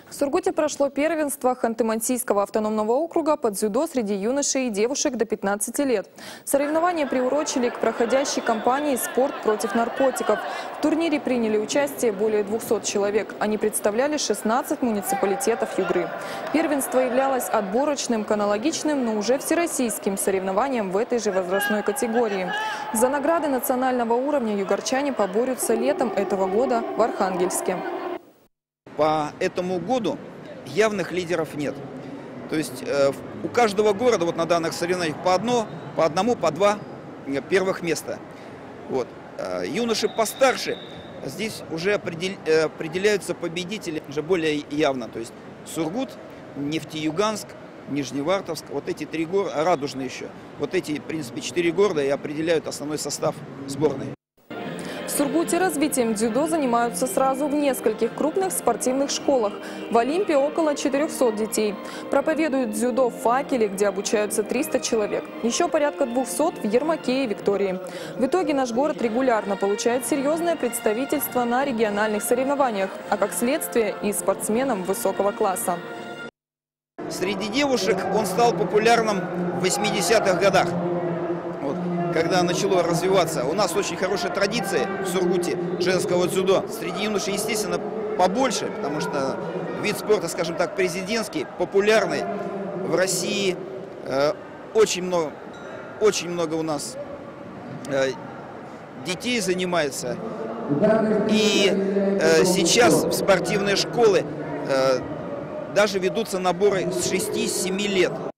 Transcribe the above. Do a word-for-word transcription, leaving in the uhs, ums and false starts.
В Сургуте прошло первенство Ханты-Мансийского автономного округа по дзюдо среди юношей и девушек до пятнадцати лет. Соревнования приурочили к проходящей кампании «Спорт против наркотиков». В турнире приняли участие более двухсот человек. Они представляли шестнадцать муниципалитетов Югры. Первенство являлось отборочным к аналогичным, но уже всероссийским соревнованиям в этой же возрастной категории. За награды национального уровня югорчане поборются летом этого года в Архангельске. По этому году явных лидеров нет. То есть э, у каждого города вот на данных соревнованиях по, одно, по одному, по два первых места. Вот. Э, юноши постарше, здесь уже определ, э, определяются победители уже более явно. То есть Сургут, Нефтеюганск, Нижневартовск, вот эти три города, Радужный еще. Вот эти, в принципе, четыре города и определяют основной состав сборной. В Сургуте развитием дзюдо занимаются сразу в нескольких крупных спортивных школах. В Олимпе около четырёхсот детей. Проповедуют дзюдо в Факеле, где обучаются триста человек. Еще порядка двухсот в Ермаке и Виктории. В итоге наш город регулярно получает серьезное представительство на региональных соревнованиях, а как следствие и спортсменам высокого класса. Среди девушек он стал популярным в восьмидесятых годах. Когда начало развиваться. У нас очень хорошая традиция в Сургуте женского дзюдо. Среди юношей, естественно, побольше, потому что вид спорта, скажем так, президентский, популярный. В России э, очень много, очень много у нас э, детей занимается. И э, сейчас в спортивные школы э, даже ведутся наборы с шести-семи лет.